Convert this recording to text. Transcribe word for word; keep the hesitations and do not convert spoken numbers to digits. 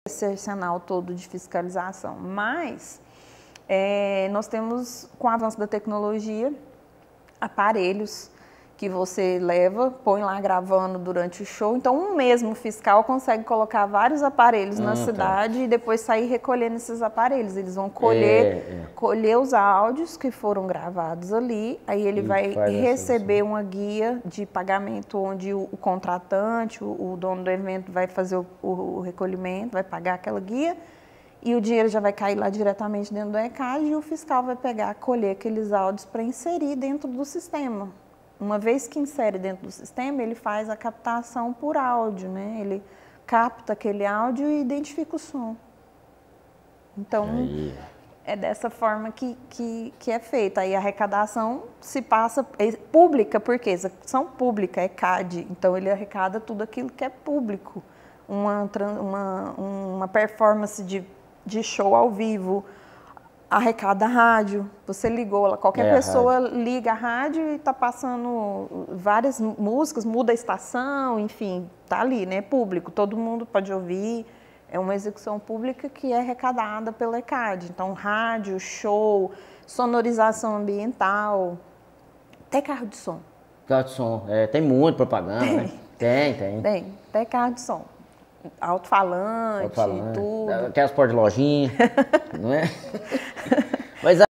esse arsenal todo de fiscalização. Mas é, nós temos, com o avanço da tecnologia, aparelhos que você leva, põe lá gravando durante o show. Então, um mesmo fiscal consegue colocar vários aparelhos hum, na cidade tá. e depois sair recolhendo esses aparelhos. Eles vão colher, é, é. colher os áudios que foram gravados ali, aí ele e vai receber uma guia de pagamento onde o, o contratante, o, o dono do evento vai fazer o, o, o recolhimento, vai pagar aquela guia e o dinheiro já vai cair lá diretamente dentro do ECAD e o fiscal vai pegar, colher aqueles áudios para inserir dentro do sistema. Uma vez que insere dentro do sistema, ele faz a captação por áudio, né? Ele capta aquele áudio e identifica o som. Então, aí. é dessa forma que, que, que é feita. Aí a arrecadação se passa é pública, porque execução pública, é C A D. Então, ele arrecada tudo aquilo que é público. Uma, uma, uma performance de, de show ao vivo, arrecada a rádio, você ligou, qualquer é, pessoa a liga a rádio e está passando várias músicas, muda a estação, enfim, tá ali, né, público, todo mundo pode ouvir, é uma execução pública que é arrecadada pela ECAD, então rádio, show, sonorização ambiental, até carro de som. Carro de som, é, tem muito propaganda, tem. né? Tem, tem. Tem, até carro de som. Alto-falante, Alto tudo. Aquelas portas de lojinha, não é? Mas